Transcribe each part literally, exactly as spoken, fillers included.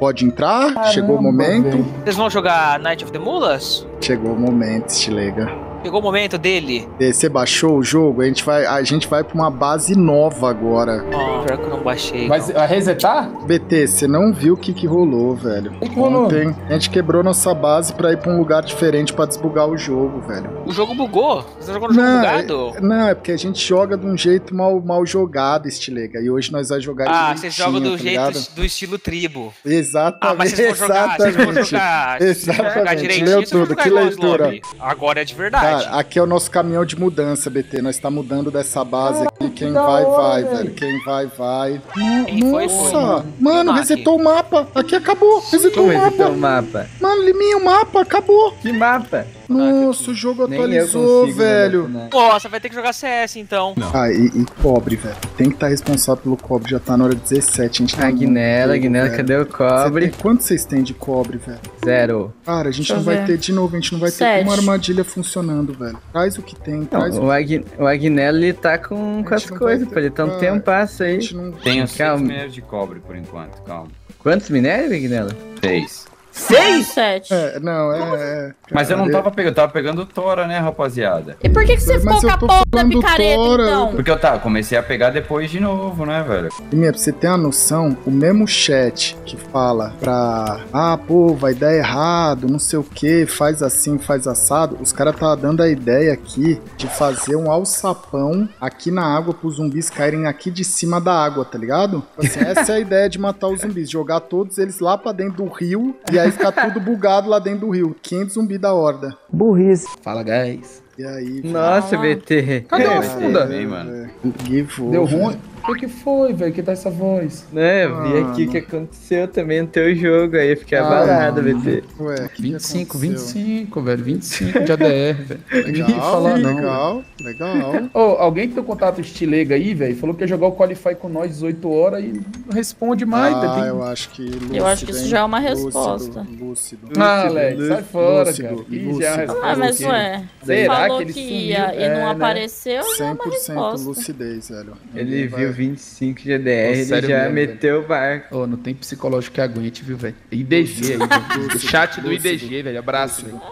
Pode entrar? Caramba, chegou o momento. velho. Vocês vão jogar Night of the Mulas? Chegou o momento, Stilega. Chegou o momento dele. Você baixou o jogo? A gente vai, a gente vai pra uma base nova agora. Oh, pior que eu não baixei. Vai não. vai resetar? B T, você não viu o que que rolou, velho. O que que rolou? Ontem a gente quebrou nossa base pra ir pra um lugar diferente pra desbugar o jogo, velho. O jogo bugou? Você tá jogando o jogo Não, bugado? é, não, é porque a gente joga de um jeito mal, mal jogado, Stilega. E hoje nós vamos jogar Ah, vocês direitinho, jogam do tá jeito ligado? do estilo tribo. Exatamente. Ah, mas vocês vão jogar, vocês vão exatamente. jogar, vocês vão jogar Exatamente. direitinho, Leu vocês vão tudo, jogar que igual os leitura. lobby. Agora é de verdade. Cara, aqui é o nosso caminhão de mudança, B T. Nós tá mudando dessa base aqui. Quem da vai, hora, vai, velho. velho. Quem vai, vai. Quem foi, Nossa! foi. Mano, Aqui. resetou o mapa. Aqui acabou. Resetou Como o resetou mapa. o mapa? Mano, Liminha, o mapa acabou. Que mapa? Nossa, o jogo Nem eu atualizou, consigo, velho. né? Nossa, vai ter que jogar C S então. Ah, e, e cobre, velho. Tem que estar responsável pelo cobre. Já tá na hora dezessete. A gente tá A muito Guinela, pouco, Guinela, velho. cadê o Você cobre? tem- Quanto vocês têm de cobre, velho? Zero. Cara, a gente Deixa não eu vai ver. ter de novo. A gente não vai Sete. ter uma armadilha funcionando, velho. Traz o que tem. Não, Traz o o, Agui, o Agnello, ele tá com, com A as gente não coisas, vai pô. Ele tá um ter- tempo passa A aí. gente não... Tenho seis Calma. minérios de cobre por enquanto, calma. Quantos minérios, Agnello? Seis. Seis? Sete. É, não, é... é Mas eu não cara, tava pegando, eu tava pegando Tora, né, rapaziada? E por que, que você Mas ficou eu com tô a porra da falando picareta, Tora, então? Porque eu tava, comecei a pegar depois de novo, né, velho? E, minha, pra você ter uma noção, o mesmo chat que fala pra... Ah, pô, vai dar errado, não sei o que, faz assim, faz assado. Os caras tá dando a ideia aqui de fazer um alçapão aqui na água pros zumbis caírem aqui de cima da água, tá ligado? Assim, essa é a ideia de matar os zumbis. Jogar todos eles lá pra dentro do rio e aí ficar tudo bugado lá dentro do rio. quinhentos zumbis da horda. Burrice. Fala, guys. E aí... Nossa, Ah. B T. Cadê a É, funda? Bem, mano. Give Deu over. ruim? O que que foi, velho? Que tá essa voz? Né, eu vi aqui o que aconteceu também no teu jogo, aí eu fiquei abalado, B T. Ué, que vinte e cinco, que vinte e aconteceu? cinco, velho. vinte e cinco de A D R, velho. Ninguém Legal, fala não, velho. legal, legal. Ô, alguém que tem contato Stilega aí, velho, falou que ia jogar o Qualify com nós dezoito horas e não responde mais, Ah, velho. eu acho que lúcido, Eu acho que isso hein? já é uma Lúcido, resposta. Lúcido. Ah, Alex, sai fora, lúcido, cara. Ih, lúcido. já é a resposta. Ah, mas aqui. ué, Será falou que ele que sumiu? ia e É, não né? apareceu, já é cem uma por cento resposta. lucidez, velho. Ele Ninguém viu vai- vinte e cinco de A D R, Ô, ele sério já mesmo, meteu o barco. Ô, não tem psicológico que aguente, viu, velho? I D G aí, velho. O chat do I D G, velho. Abraço, velho.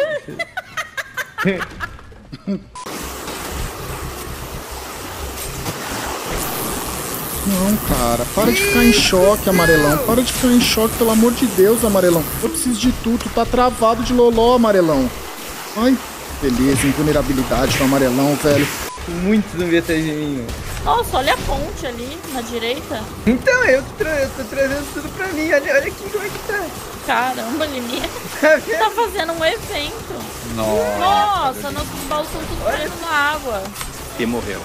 Não, cara, para de ficar em choque, amarelão. Para de ficar em choque, pelo amor de Deus, amarelão. Eu preciso de tudo, tu tá travado de loló, amarelão. Ai, beleza, invulnerabilidade do amarelão, velho. Muito zumbi atrás de mim. Nossa, olha a ponte ali, na direita. Então, eu, tra eu tô trazendo tudo pra mim. Olha, olha aqui como é que tá. Caramba, Liminha. Tá vendo? Tá fazendo um evento. Nossa. Nossa, nossos baús estão tudo presos na água. E morreu.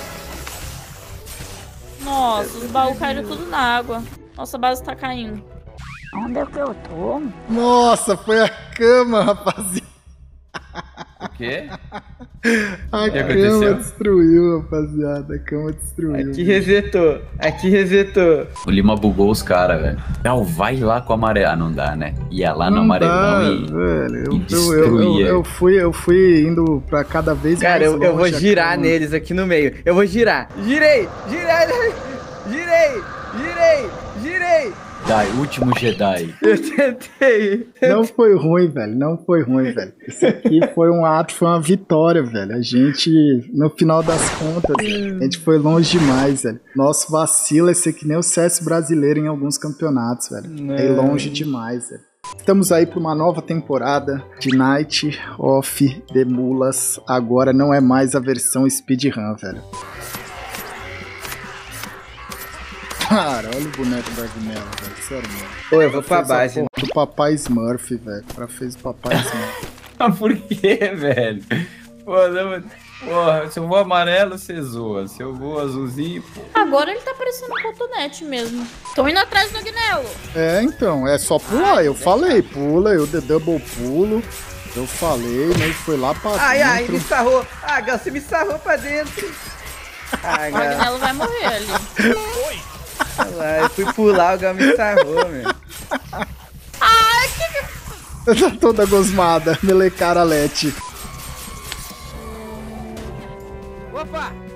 Nossa, os baús caíram tudo na água. Nossa base tá caindo. Onde é que eu tô? Nossa, foi a cama, rapaziada. O quê? A que cama aconteceu? destruiu, rapaziada. A cama destruiu. Aqui resetou. Aqui resetou. O Lima bugou os caras, velho. Não, vai lá com o amarelo. Ah, não dá, né? Ia lá no Não amarelão dá, e, velho. e Eu, eu, eu, eu, destruía. eu fui, eu fui indo pra cada vez Cara, mais eu, eu vou longe a girar cama. neles aqui no meio. Eu vou girar. Girei! Girei! Girei! Girei! Girei! Dai, último Jedi. Eu tentei. Não foi ruim, velho. Não foi ruim, velho. Isso aqui foi um ato, foi uma vitória, velho. A gente, no final das contas, a gente foi longe demais, velho. Nosso vacilo é ser que nem o C S brasileiro em alguns campeonatos, velho. É ir longe demais, velho. Estamos aí para uma nova temporada de Night of the Mulas. Agora não é mais a versão speedrun, velho. Cara, olha o boneco da Guinela, velho. Sério, mano. Pô, eu vou pra Fez a base. porra do Papai Smurf, velho. O cara fez o Papai Smurf. Ah, por quê, velho? Pô, não, porra, se eu vou amarelo, você zoa. Se eu vou azulzinho, pô. Agora ele tá parecendo um cotonete mesmo. Tô indo atrás do Agnello. É, então, é só pular. Eu falei, pula, eu de double pulo. Eu falei, mas foi lá pra Ai, ai, dentro. me sarrou. Ah, Gal, você me sarrou pra dentro. Ai, O Gal. Agnello vai morrer ali. Olha lá, eu fui pular, o Gal me sarrou, meu. Ai, que... Tá toda gosmada, melecara Lete. Opa!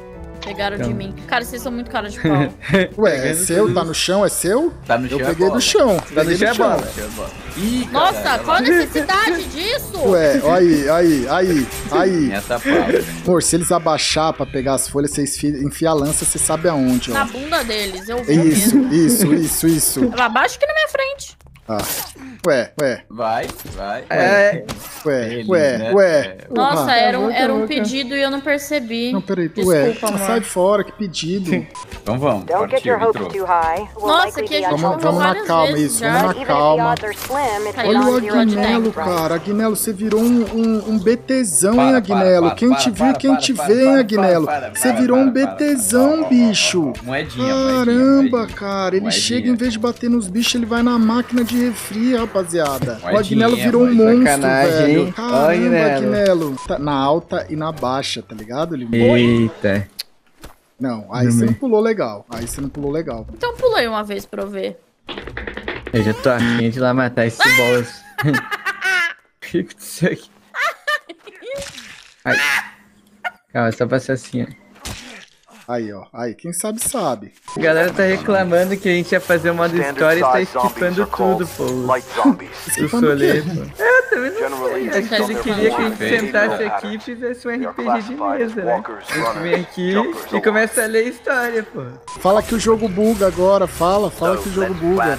Pegaram Então. de mim. Cara, vocês são muito cara de pau. Ué, é seu? Tá no chão? É seu? Tá no Eu chão. peguei é do bola. chão. Tá no Peguei chão é do chão. bola. Chão é bola. Ih, Nossa, caralho, qual a olha lá. necessidade disso? Ué, ó aí, aí, aí, aí. Minha tapada, velho. Amor, se eles abaixar pra pegar as folhas, você enfia, enfia a lança, você sabe aonde, Na ó. bunda deles, eu vi Isso, mesmo. isso, isso, isso. Lá abaixo que na minha frente. Ah. Ué, ué, Vai, vai. É, ué, Eles, ué, né? ué. É. Nossa, Porra. era um, Boca, era um boca. pedido e eu não percebi. Não, peraí, Desculpa, ué. amor. Sai fora, que pedido. Então vamos, Don't get partiu, your hopes entrou. too high. We'll Nossa, likely que a be gente out Vamos, jogou vamos na várias calma, vezes isso, já. vamos na Even if the calma. odds are slim, it's Olha Olha not o zero to Agnello, ten. cara. Agnello, você virou um, um, um BTzão, hein, Para, Agnello? para, Quem para, te para, viu, para, quem para, te para, vê, hein, para, Agnello? para, para, Você para, virou um para, para, BTzão, para, para, bicho. para, para. Moedinha, Caramba, moedinha, cara. Ele moedinha. chega, em vez de bater nos bichos, ele vai na máquina de refri, rapaziada. O Moedinha, Agnello virou um moedinha. monstro, Sacanagem, velho. hein? Ó, Caramba, Agnello. Agnello. Tá na alta e na baixa, tá ligado, Liminha? Eita. Não, aí você não pulou legal. Aí você não pulou legal. Então pulei uma vez pra eu ver. Eu já tô afim de ir lá matar esse boss. O que aconteceu aqui? Ai. Calma, só passar assim, ó. Aí, ó. Aí, quem sabe, sabe. A galera tá reclamando que a gente ia fazer o modo história e tá esquipando tudo, pô. O solê, pô. Eu também não sei. Acho que ele queria que a gente sentasse aqui e fizesse um R P G de mesa, né? A gente vem aqui e começa a ler história, pô. Fala que o jogo buga agora. Fala, fala que o jogo buga.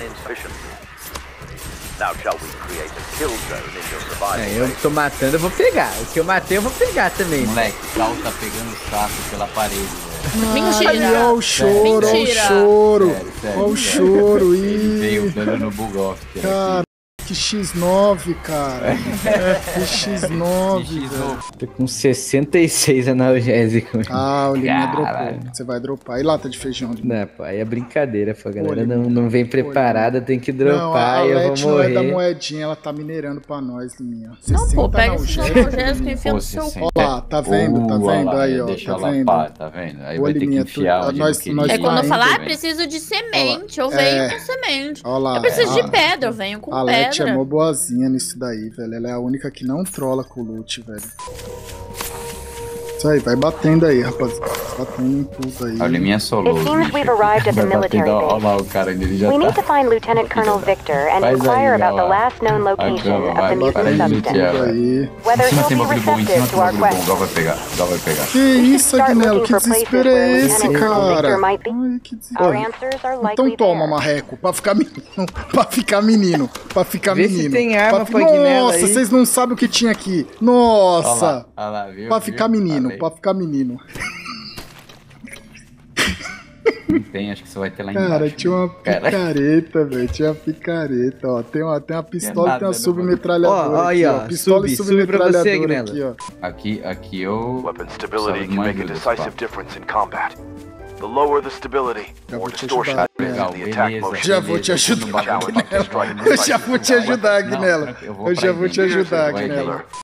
É, eu tô matando, eu vou pegar. O que eu matei, eu vou pegar também. Moleque, o Cal tá pegando o saco pela parede, velho. Mentira. Aí, ó o choro, ó o Mentira. choro. Sério, sério, Ó o sério. choro. Ele veio Ih, dando no bug off. cara. Que X nove, cara. Que X nove, velho. Tô com sessenta e seis analgésicos. Ah, o Liminha Caralho. dropou. Você vai dropar. E lata de feijão, Liminha? Não, pô, aí é brincadeira, pô. A galera Olha, não, não vem preparada, tem que Não, a dropar e eu vou Leti não é da morrer. moedinha, ela tá minerando pra nós, Liminha. Não, pô, pega esses analgésico. analgésicos e enfia no Pô, seu sessenta. cu. Ó lá, tá vendo, tá Uh, vendo lá, aí, ó, Deixa tá ela vendo? pá, tá vendo? Aí Ô, vai ter que Liminha, enfiar tu- onde nós- não queria. nós É quando eu Tá falar, indo, ah, velho. preciso de semente. Eu É. venho com semente. Ó lá. Eu preciso a- de pedra, eu venho com A Leti é pedra. mó boazinha nisso daí, velho. Ela é a única que não trola com o loot, velho. Isso aí, vai batendo aí, rapaziada. Batendo em tudo aí. Olha, minha solo. It seems we've arrived at the military Olha base. lá o cara, ele já We need to tá. find Lieutenant Colonel Victor and Faz aí, inquire about the Gala. last known location Vai, of the vai, mutant para de substance. lutear. Tudo aí. Whether Em cima he'll tem be bagulho bom, em cima receptive tem to our bagulho bom. Gal questions. vai pegar, Gal vai pegar. Que isso, Start Agnello? looking Que for places desespero é where esse, Lieutenant Colonel cara? Victor might be. Ai, que desespero. Our answers are likely Então toma, there. marreco, pra ficar menino, pra ficar menino, pra ficar Vê se menino. tem arma Pra- pra Agnello Nossa, aí. vocês não sabem o que tinha aqui. Olha Nossa, lá, olha lá, viu? pra viu? ficar menino, Falei. pra ficar menino. Não tem, acho que você vai ter lá Cara, embaixo. tinha uma Cara. picareta, velho, tinha uma picareta, ó. Tem uma, tem uma pistola e nada tem uma no submetralhadora Ó, ó aqui, aí, ó. ó, Pistola sub, e sub pra você, submetralhadora Agnello. aqui, ó. Aqui, aqui eu... Weapon Precisava stability de can uma make a ajuda, decisive pá. difference in combat. The lower the stability, Já vou more te distortion ajudar, there is in the attack beleza. motion. Já vou te beleza. ajudar, Não, Challenge Agnello. strike Eu já vou te ajudar, Não, Agnello. tranquilo, eu vou Eu pra já aí vou te dentro. ajudar, Vai Agnello. Killer.